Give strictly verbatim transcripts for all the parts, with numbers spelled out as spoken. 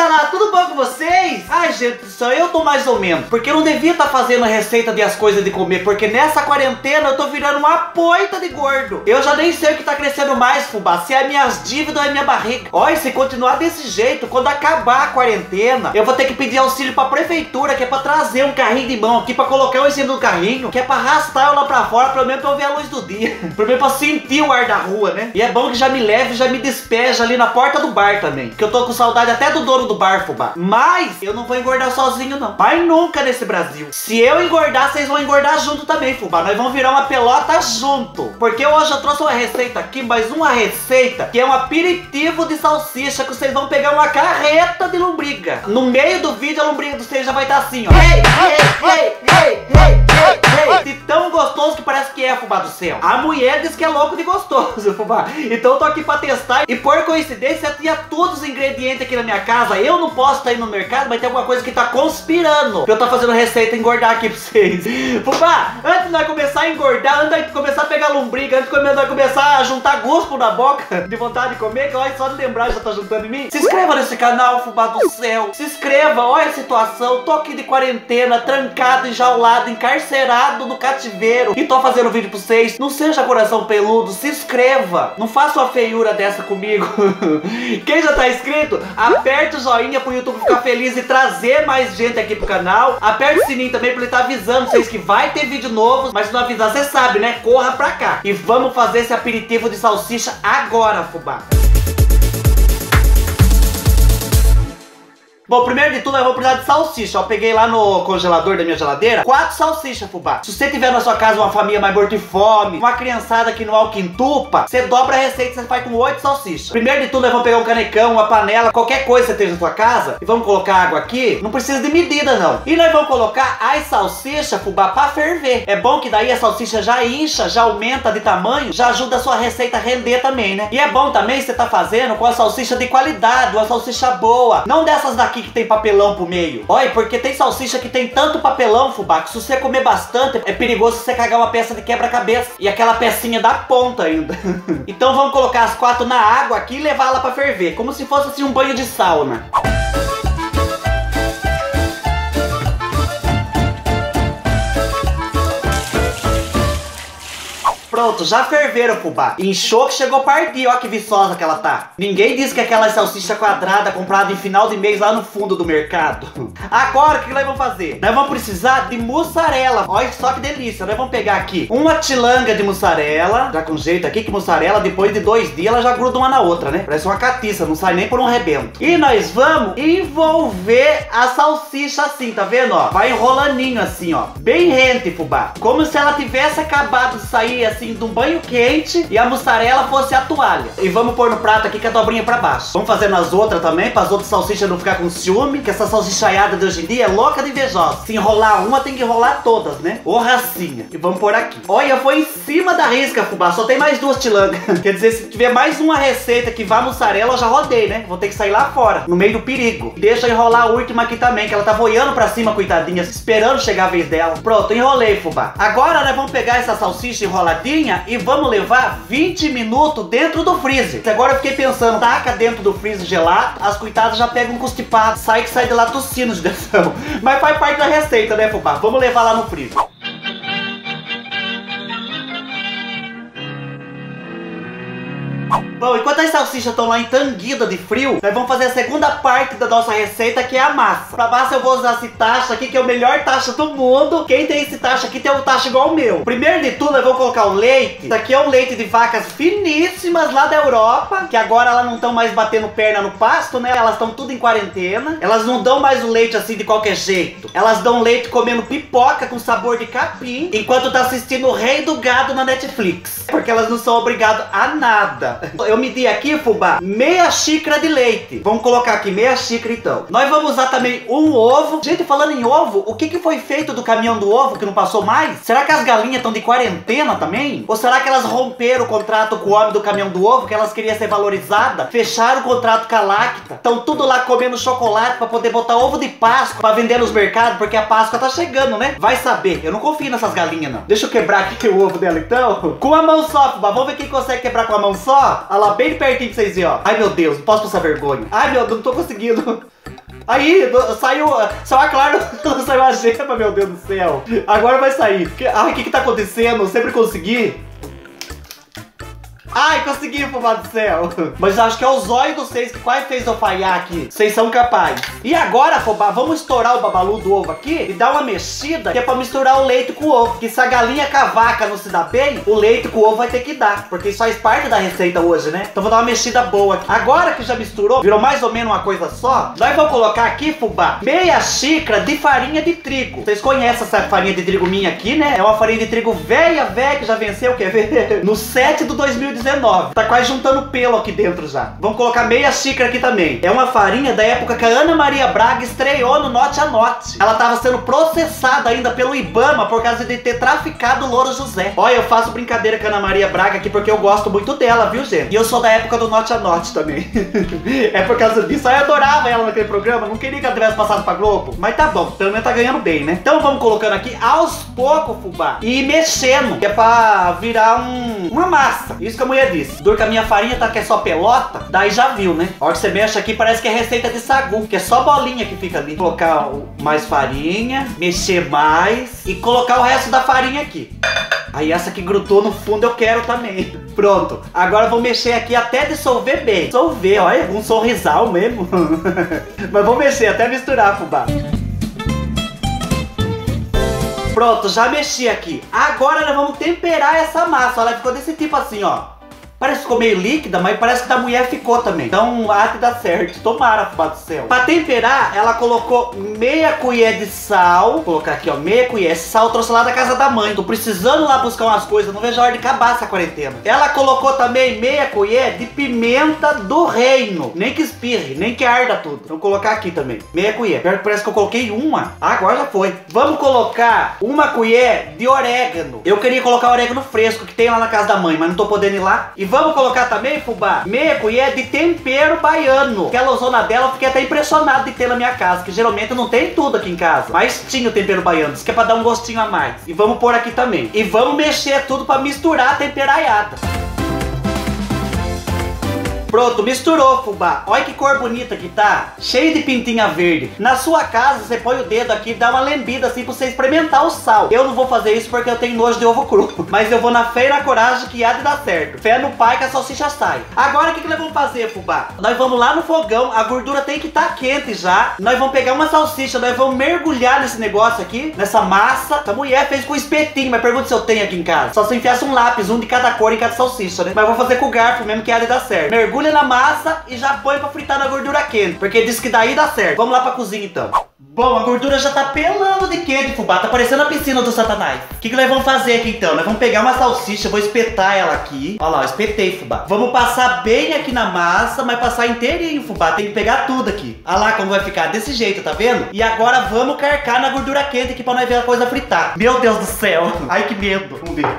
Gurizada, tudo bom com vocês? Ai, gente, só eu tô mais ou menos. Porque eu não devia estar tá fazendo receita de as coisas de comer. Porque nessa quarentena eu tô virando uma poita de gordo. Eu já nem sei o que tá crescendo mais, fubá. Se é minhas dívidas ou é minha barriga. Olha, se continuar desse jeito, quando acabar a quarentena, eu vou ter que pedir auxílio pra prefeitura, que é pra trazer um carrinho de mão aqui, pra colocar eu em cima do carrinho, que é pra arrastar eu lá pra fora, pelo menos pra eu ver a luz do dia. Pelo menos pra sentir o ar da rua, né? E é bom que já me leve, já me despeja ali na porta do bar também. Que eu tô com saudade até do dono do bar, fubá. Mas eu não vou engordar sozinho, não. Mas nunca nesse Brasil. Se eu engordar, vocês vão engordar junto também, fubá. Nós vamos virar uma pelota junto. Porque hoje eu trouxe uma receita aqui, mas uma receita que é um aperitivo de salsicha, que vocês vão pegar uma carreta de lombriga. No meio do vídeo, a lombriga de vocês já vai estar assim, ó. Ei, ei, ei, ei, ei, ei, ei. De tão gostoso que parece que é, fubá do céu. A mulher diz que é louco de gostoso, fubá. Então eu tô aqui pra testar. E por coincidência, tinha todos os ingredientes aqui na minha casa. Eu não posso estar indo no mercado, mas tem alguma coisa que tá conspirando pra eu tá fazendo receita engordar aqui pra vocês. Fubá, antes de nós começar a engordar, antes de começar a pegar lombriga, antes de nós começar a juntar guspo na boca, de vontade de comer, que olha, só de lembrar já tá juntando em mim. Se inscreva nesse canal, fubá do céu. Se inscreva, olha a situação. Tô aqui de quarentena, trancado, enjaulado, encarcerado no cativeiro. E tô fazendo vídeo pra vocês. Não seja coração peludo, se inscreva. Não faça uma feiura dessa comigo. Quem já tá inscrito, aperta o joinha pro YouTube ficar feliz e trazer mais gente aqui pro canal. Aperta o sininho também pra ele tá avisando vocês que vai ter vídeo novo. Mas se não avisar, você sabe, né? Corra pra cá. E vamos fazer esse aperitivo de salsicha agora, fubá. Bom, primeiro de tudo eu vou precisar de salsicha. Eu peguei lá no congelador da minha geladeira quatro salsichas, fubá. Se você tiver na sua casa uma família mais morta de fome, uma criançada aqui no alquintupa, você dobra a receita e você faz com oito salsichas. Primeiro de tudo eu vou pegar um canecão, uma panela, qualquer coisa que você tenha na sua casa, e vamos colocar água aqui. Não precisa de medida, não. E nós vamos colocar as salsichas, fubá, pra ferver. É bom que daí a salsicha já incha, já aumenta de tamanho, já ajuda a sua receita a render também, né? E é bom também você tá fazendo com a salsicha de qualidade, uma salsicha boa. Não dessas daqui que tem papelão pro meio. Olha, porque tem salsicha que tem tanto papelão, fubá, que se você comer bastante, é perigoso você cagar uma peça de quebra-cabeça. E aquela pecinha da ponta ainda. Então vamos colocar as quatro na água aqui e levar ela pra ferver, como se fosse assim um banho de sauna. Pronto, já ferveram, fubá. Inchou que chegou a partir, ó que viçosa que ela tá. Ninguém disse que aquela salsicha quadrada comprada em final de mês lá no fundo do mercado. Agora, o que nós vamos fazer? Nós vamos precisar de mussarela. Olha só que delícia. Nós vamos pegar aqui uma tilanga de mussarela. Já com jeito aqui, que mussarela, depois de dois dias, ela já gruda uma na outra, né? Parece uma catiça, não sai nem por um rebento. E nós vamos envolver a salsicha assim, tá vendo, ó? Vai enrolaninho assim, ó. Bem rente, fubá. Como se ela tivesse acabado de sair assim de um banho quente e a mussarela fosse a toalha. E vamos pôr no prato aqui com a dobrinha pra baixo. Vamos fazer nas outras também, para as outras salsichas não ficar com ciúme, que essa salsichaiada de hoje em dia é louca de invejosa. Se enrolar uma, tem que enrolar todas, né? Ô racinha. E vamos pôr aqui. Olha, foi em cima da risca, fubá. Só tem mais duas tilangas. Quer dizer, se tiver mais uma receita que vá mussarela, eu já rodei, né? Vou ter que sair lá fora, no meio do perigo. Deixa eu enrolar a última aqui também, que ela tá voando pra cima, coitadinha, esperando chegar a vez dela. Pronto, enrolei, fubá. Agora nós vamos pegar essa salsicha enroladinha e vamos levar vinte minutos dentro do freezer. Agora eu fiquei pensando, taca dentro do freezer gelado, as coitadas já pegam um constipado, sai que sai de lá tossindo de dentro. Mas faz parte da receita, né, fubá? Vamos levar lá no freezer. Bom, enquanto as salsichas estão lá entanguidas de frio, nós vamos fazer a segunda parte da nossa receita, que é a massa. Pra massa eu vou usar esse tacho aqui, que é o melhor tacho do mundo. Quem tem esse tacho aqui tem um tacho igual o meu. Primeiro de tudo, eu vou colocar o leite. Isso aqui é um leite de vacas finíssimas lá da Europa, que agora elas não estão mais batendo perna no pasto, né? Elas estão tudo em quarentena. Elas não dão mais o leite assim de qualquer jeito. Elas dão leite comendo pipoca com sabor de capim, enquanto tá assistindo o Rei do Gado na Netflix. Porque elas não são obrigadas a nada. Eu medi aqui, fubá, meia xícara de leite. Vamos colocar aqui meia xícara então. Nós vamos usar também um ovo. Gente, falando em ovo, o que que foi feito do caminhão do ovo que não passou mais? Será que as galinhas estão de quarentena também? Ou será que elas romperam o contrato com o homem do caminhão do ovo, que elas queriam ser valorizadas? Fecharam o contrato com a Lacta? Estão tudo lá comendo chocolate pra poder botar ovo de Páscoa pra vender nos mercados, porque a Páscoa tá chegando, né? Vai saber, eu não confio nessas galinhas não. Deixa eu quebrar aqui o ovo dela então. Com a mão só, fubá, vamos ver quem consegue quebrar com a mão só. Olha lá, bem pertinho pra vocês verem, ó. Ai, meu Deus, não posso passar vergonha. Ai, meu Deus, não tô conseguindo. Aí, saiu... Só a Clara não saiu a gema, meu Deus do céu. Agora vai sair. Ai, o que que tá acontecendo? Eu sempre consegui. Ai, consegui, fubá do céu. Mas acho que é o zóio dos seis que quase fez eu falhar aqui. Vocês são capazes. E agora, fubá, vamos estourar o babalu do ovo aqui e dar uma mexida, que é pra misturar o leite com o ovo. Porque se a galinha com a vaca não se dá bem, o leite com o ovo vai ter que dar. Porque isso faz parte da receita hoje, né? Então vou dar uma mexida boa aqui. Agora que já misturou, virou mais ou menos uma coisa só, nós vamos colocar aqui, fubá, meia xícara de farinha de trigo. Vocês conhecem essa farinha de trigo minha aqui, né? É uma farinha de trigo velha, velha, que já venceu, quer ver? No sete do dois mil e dezenove. Tá quase juntando pelo aqui dentro já. Vamos colocar meia xícara aqui também. É uma farinha da época que a Ana Maria Braga estreou no Note a Note. Ela tava sendo processada ainda pelo Ibama por causa de ter traficado o Louro José. Olha, eu faço brincadeira com a Ana Maria Braga aqui porque eu gosto muito dela, viu, gente? E eu sou da época do Note a Note também. É por causa disso. Eu adorava ela naquele programa. Não queria que ela tivesse passado pra Globo. Mas tá bom, pelo menos tá ganhando bem, né? Então vamos colocando aqui aos poucos, fubá. E mexendo, que é pra virar um, uma massa. Isso que a mulher disse. Dor que a minha farinha tá que é só pelota, daí já viu, né? A hora que você mexe aqui parece que é receita de sagu, que é só bolinha que fica ali. Colocar mais farinha, mexer mais e colocar o resto da farinha aqui. Aí essa que grudou no fundo eu quero também. Pronto. Agora eu vou mexer aqui até dissolver bem. Dissolver, olha, um sorrisal mesmo. Mas vou mexer até misturar, fubá. Pronto, já mexi aqui. Agora nós vamos temperar essa massa. Ela ficou desse tipo assim, ó. Parece que ficou meio líquida, mas parece que da mulher ficou também. Então, há que dar certo. Tomara, fubá do céu. Pra temperar, ela colocou meia colher de sal. Vou colocar aqui, ó, meia colher. Esse sal eu trouxe lá da casa da mãe. Tô precisando lá buscar umas coisas. Não vejo a hora de acabar essa quarentena. Ela colocou também meia colher de pimenta do reino. Nem que espirre, nem que arda tudo. Vou colocar aqui também. Meia colher. Pior que parece que eu coloquei uma. Ah, agora já foi. Vamos colocar uma colher de orégano. Eu queria colocar orégano fresco que tem lá na casa da mãe, mas não tô podendo ir lá. E vamos colocar também, fubá, meia colher de tempero baiano. Aquela zona dela eu fiquei até impressionado de ter na minha casa, que geralmente não tem tudo aqui em casa. Mas tinha o tempero baiano, isso que é pra dar um gostinho a mais. E vamos pôr aqui também. E vamos mexer tudo pra misturar a temperaiada. Pronto, misturou, fubá. Olha que cor bonita que tá. Cheio de pintinha verde. Na sua casa, você põe o dedo aqui e dá uma lambida assim pra você experimentar o sal. Eu não vou fazer isso porque eu tenho nojo de ovo cru. Mas eu vou na fé e na coragem que há de dar certo. Fé no pai que a salsicha sai. Agora o que, que nós vamos fazer, fubá? Nós vamos lá no fogão. A gordura tem que estar tá quente já. Nós vamos pegar uma salsicha. Nós vamos mergulhar nesse negócio aqui. Nessa massa. Essa mulher fez com espetinho. Mas pergunta se eu tenho aqui em casa. Só se enfiasse um lápis, um de cada cor em cada salsicha, né? Mas eu vou fazer com o garfo mesmo que há de dar certo. Mergulha na massa e já põe pra fritar na gordura quente, porque diz que daí dá certo. Vamos lá pra cozinha então. Bom, a gordura já tá pelando de quente, fubá. Tá parecendo a piscina do Satanás. O que, que nós vamos fazer aqui então? Nós vamos pegar uma salsicha, vou espetar ela aqui. Olha lá, eu espetei, fubá. Vamos passar bem aqui na massa, mas passar inteirinho, fubá. Tem que pegar tudo aqui. Olha lá como vai ficar, desse jeito, tá vendo? E agora vamos carcar na gordura quente aqui pra nós ver a coisa fritar. Meu Deus do céu. Ai, que medo. Vamos ver.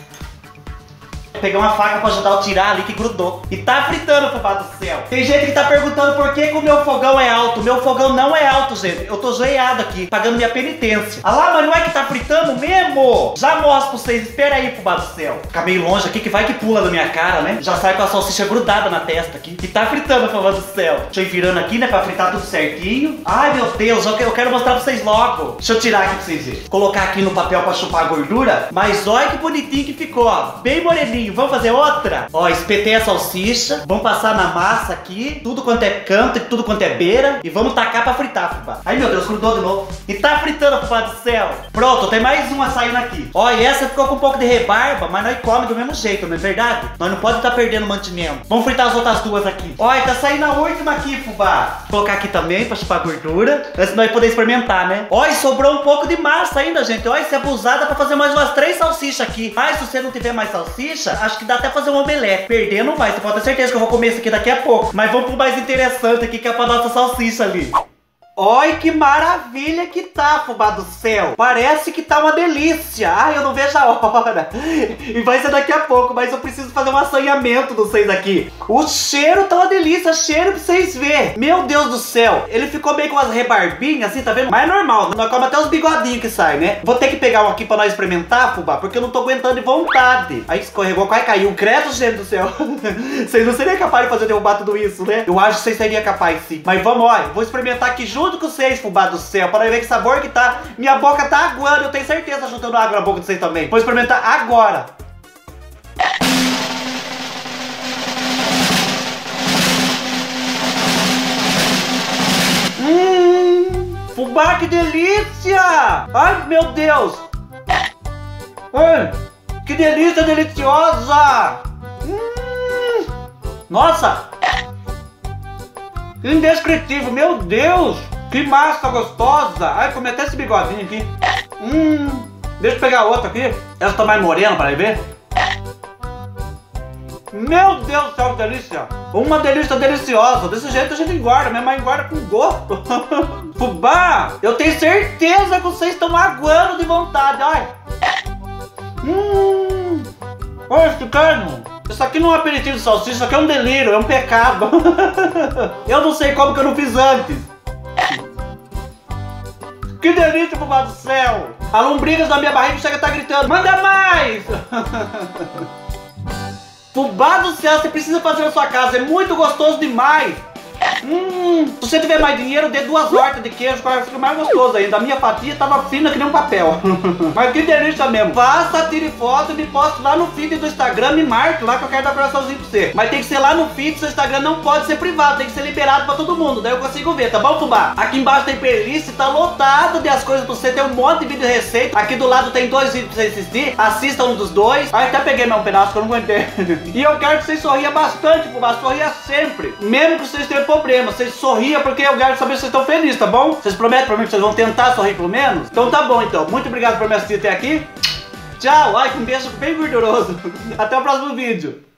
Pegar uma faca pra ajudar eu tirar ali que grudou. E tá fritando, fubá do céu. Tem gente que tá perguntando por que, que o meu fogão é alto. Meu fogão não é alto, gente. Eu tô joelhado aqui, pagando minha penitência. Ah lá, mas não é que tá fritando mesmo? Já mostro pra vocês. Espera aí, fubá do céu. Ficar meio longe aqui que vai que pula na minha cara, né? Já sai com a salsicha grudada na testa aqui. E tá fritando, fubá do céu. Deixa eu ir virando aqui, né? Pra fritar tudo certinho. Ai, meu Deus. Eu quero mostrar pra vocês logo. Deixa eu tirar aqui pra vocês verem. Colocar aqui no papel pra chupar a gordura. Mas olha que bonitinho que ficou, ó. Bem moreninho. Vamos fazer outra? Ó, espetei a salsicha. Vamos passar na massa aqui. Tudo quanto é canto e tudo quanto é beira. E vamos tacar pra fritar, fubá. Ai, meu Deus, grudou de novo. E tá fritando, fubá do céu. Pronto, tem mais uma saindo aqui. Ó, e essa ficou com um pouco de rebarba, mas nós come do mesmo jeito, não é verdade? Nós não podemos estar tá perdendo mantimento. Vamos fritar as outras duas aqui. Ó, e tá saindo a última aqui, fubá. Vou colocar aqui também pra chupar a gordura. Antes de nós poder experimentar, né? Ó, e sobrou um pouco de massa ainda, gente. Ó, e se abusar, dá pra fazer mais umas três salsichas aqui. Mas se você não tiver mais salsicha, acho que dá até fazer um omelete. Perder não vai, você pode ter certeza que eu vou comer isso aqui daqui a pouco. Mas vamos pro mais interessante aqui, que é pra nossa salsicha ali. Olha que maravilha que tá, fubá do céu. Parece que tá uma delícia. Ai, eu não vejo a hora. E vai ser daqui a pouco, mas eu preciso fazer um assanhamento de vocês aqui. O cheiro tá uma delícia, cheiro pra vocês verem. Meu Deus do céu. Ele ficou meio com umas rebarbinhas assim, tá vendo? Mas é normal, nós comemos até os bigodinhos que saem, né? Vou ter que pegar um aqui pra nós experimentar, fubá, porque eu não tô aguentando de vontade. Aí escorregou, quase caiu. Credo, gente do céu. Vocês não seriam capazes de fazer derrubar tudo isso, né? Eu acho que vocês seriam capazes, sim. Mas vamos, olha, vou experimentar aqui junto Junto com vocês, fubá do céu, para ver que sabor que tá. Minha boca tá aguando, eu tenho certeza, juntando água na boca de vocês também. Vou experimentar agora. Hum, fubá, que delícia! Ai, meu Deus! Ai, que delícia deliciosa! Hum, nossa! Indescritível, meu Deus! Que massa gostosa! Ai, comi até esse bigodinho aqui. Hum, deixa eu pegar outra aqui. Essa tá mais morena, para ver. Meu Deus do céu, que delícia! Uma delícia deliciosa. Desse jeito a gente engorda, minha mãe engorda com gosto. Fubá, eu tenho certeza que vocês estão aguando de vontade, olha. Hum, olha esse cano. Isso aqui não é um aperitivo de salsicha, isso aqui é um delírio, é um pecado. Eu não sei como que eu não fiz antes. Que delícia, fubá do céu. A lombrigas da minha barriga chega a estar gritando, manda mais. Fubá do céu, você precisa fazer na sua casa, é muito gostoso demais. Hum, se você tiver mais dinheiro, dê duas hortas de queijo, que vai ficar mais gostoso ainda. A minha fatia tava fina que nem um papel. Mas que delícia mesmo. Faça, tire foto e me poste lá no feed do Instagram, me marque lá que eu quero dar coraçãozinho pra você. Mas tem que ser lá no feed, seu Instagram não pode ser privado, tem que ser liberado pra todo mundo, daí eu consigo ver, tá bom, fubá? Aqui embaixo tem playlist, tá lotado de as coisas pra você, tem um monte de vídeo receita. Aqui do lado tem dois vídeos pra você assistir, assista um dos dois. Aí até peguei mais um pedaço que eu não aguentei. E eu quero que vocês sorriam bastante, fubá, sorria sempre. Mesmo que vocês tenham problema, vocês sorriam porque eu quero saber se vocês estão felizes, tá bom? Vocês prometem pra mim que vocês vão tentar sorrir pelo menos? Então tá bom, então. Muito obrigado por me assistir até aqui. Tchau. Ai, que um beijo bem gorduroso. Até o próximo vídeo.